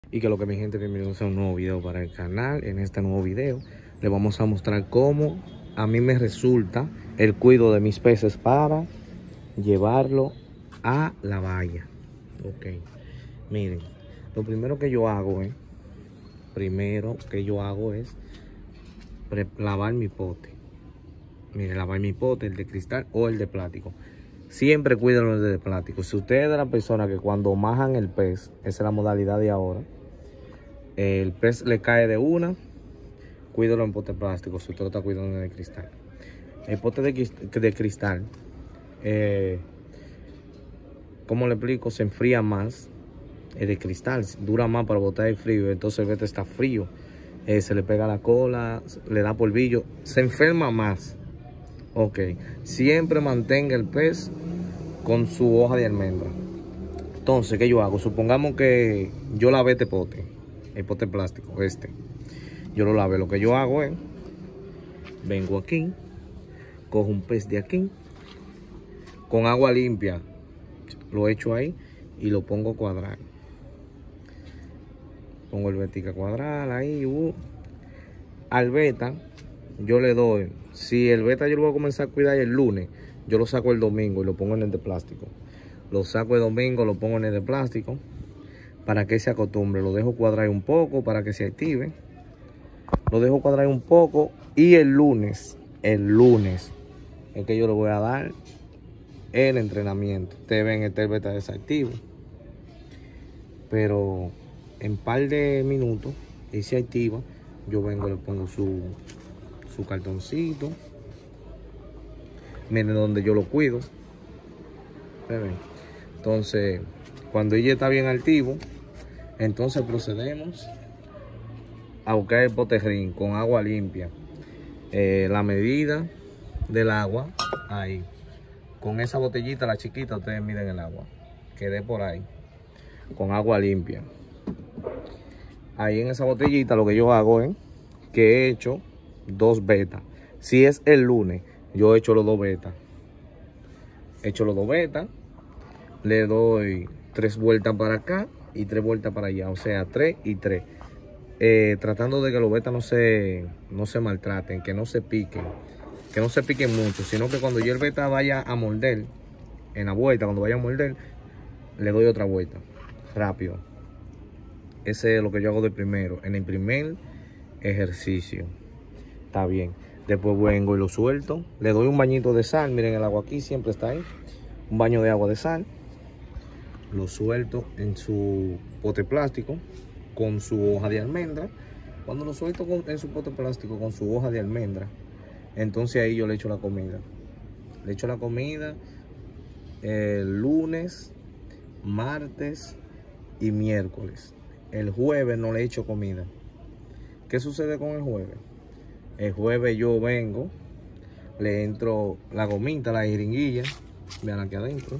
Y que lo que mi gente, bienvenidos a un nuevo video para el canal. En este nuevo video les vamos a mostrar cómo a mí me resulta el cuidado de mis peces para llevarlo a la valla. Ok, miren, lo primero que yo hago es lavar mi pote. Miren, lavar mi pote, el de cristal o el de plástico. Siempre cuídenlo el de plástico. Si usted es de la persona que cuando majan el pez, esa es la modalidad de ahora, el pez le cae de una, cuídalo en pote plástico si usted lo está cuidando en el cristal. El pote de cristal, ¿cómo le explico? Se enfría más. El de cristal dura más para botar el frío, entonces el pez está frío, se le pega la cola, le da polvillo, se enferma más. Ok, siempre mantenga el pez con su hoja de almendra. Entonces, ¿qué yo hago? Supongamos que yo lavé este pote, el pote plástico, yo lo lavé. Lo que yo hago es, vengo aquí, cojo un pez de aquí, con agua limpia, lo echo ahí y lo pongo a cuadrar. Pongo el vertical a cuadrar ahí. Al beta, yo le doy, si el beta yo lo voy a comenzar a cuidar el lunes, yo lo saco el domingo y lo pongo en el de plástico. Lo saco el domingo, lo pongo en el de plástico para que se acostumbre. Lo dejo cuadrar un poco para que se active. Lo dejo cuadrar un poco y el lunes es que yo le voy a dar el entrenamiento. Ustedes ven este beta desactivo, pero en par de minutos y se activa. Yo vengo y le pongo su cartoncito. Miren donde yo lo cuido. Entonces, cuando ella está bien activo, entonces procedemos a buscar el potejín con agua limpia. La medida del agua, ahí. Con esa botellita, la chiquita, ustedes miden el agua. Quedé por ahí. Con agua limpia. Ahí en esa botellita lo que yo hago es que he hecho 2 betas. Si es el lunes, yo he hecho los 2 betas. Le doy 3 vueltas para acá y 3 vueltas para allá. O sea, 3 y 3. Tratando de que los betas no se maltraten, que no se piquen. Que no se piquen mucho, sino que cuando yo el beta vaya a morder, en la vuelta, cuando vaya a morder, le doy otra vuelta. Rápido. Ese es lo que yo hago de primero, en el primer ejercicio. Está bien. Después vengo y lo suelto. Le doy un bañito de sal. Miren, el agua aquí siempre está ahí. Un baño de agua de sal. Lo suelto en su pote plástico con su hoja de almendra. Cuando lo suelto en su pote plástico con su hoja de almendra, entonces ahí yo le echo la comida. Le echo la comida el lunes, martes y miércoles. El jueves no le echo comida. ¿Qué sucede con el jueves? El jueves yo vengo, le entro la gomita, la jeringuilla. Vean aquí adentro.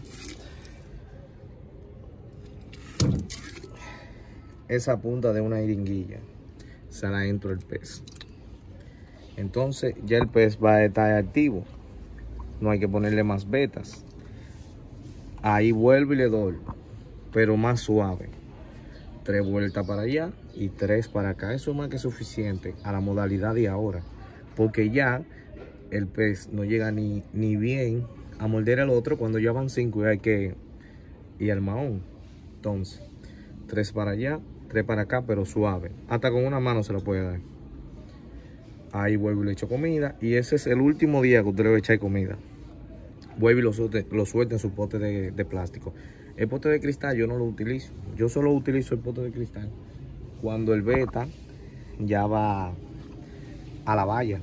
Esa punta de una jeringuilla se la entro el pez. Entonces ya el pez va a estar activo. No hay que ponerle más betas. Ahí vuelvo y le doy, pero más suave. 3 vueltas para allá y 3 para acá. Eso es más que suficiente a la modalidad de ahora. Porque ya el pez no llega ni bien a morder al otro cuando ya van 5 y hay que ir al mahón. Entonces, 3 para allá, 3 para acá, pero suave. Hasta con una mano se lo puede dar. Ahí vuelvo y le echo comida. Y ese es el último día que usted le va a echar comida. Vuelve y lo suelta en su pote de plástico. El pote de cristal yo no lo utilizo. Yo solo utilizo el pote de cristal cuando el beta ya va a la valla.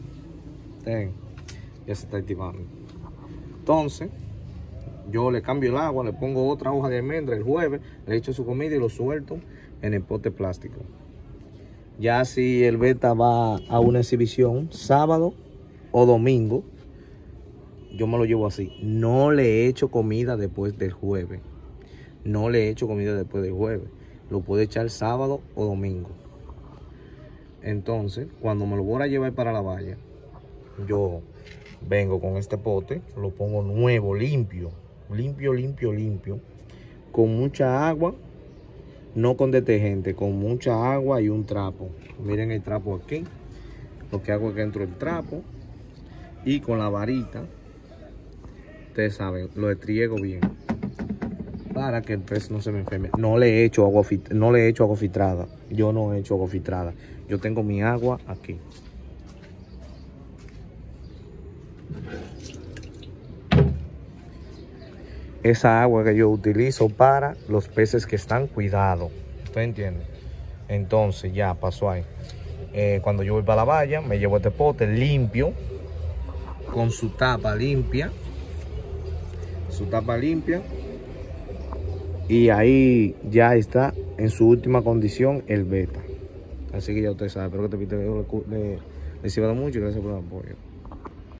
Ya se está activando. Entonces, yo le cambio el agua, le pongo otra hoja de almendra el jueves, le echo su comida y lo suelto en el pote plástico. Ya si el beta va a una exhibición sábado o domingo, yo me lo llevo así. No le echo comida después del jueves. Lo puedo echar sábado o domingo. Entonces, cuando me lo voy a llevar para la valla, yo vengo con este pote, lo pongo nuevo, limpio, con mucha agua. no con detergente, con mucha agua y un trapo. Miren el trapo aquí. Lo que hago es que entro el trapo y con la varita, ustedes saben, lo estriego bien para que el pez no se me enferme. No le he hecho agua filtrada. Yo no he hecho agua filtrada. Yo tengo mi agua aquí. Esa agua que yo utilizo para los peces que están cuidados. ¿Usted entiende? Entonces ya pasó ahí. Cuando yo voy para la valla, me llevo este pote limpio, con su tapa limpia. Y ahí ya está en su última condición el beta. Así que ya usted sabe. Espero que este video le sirva mucho y gracias por el apoyo.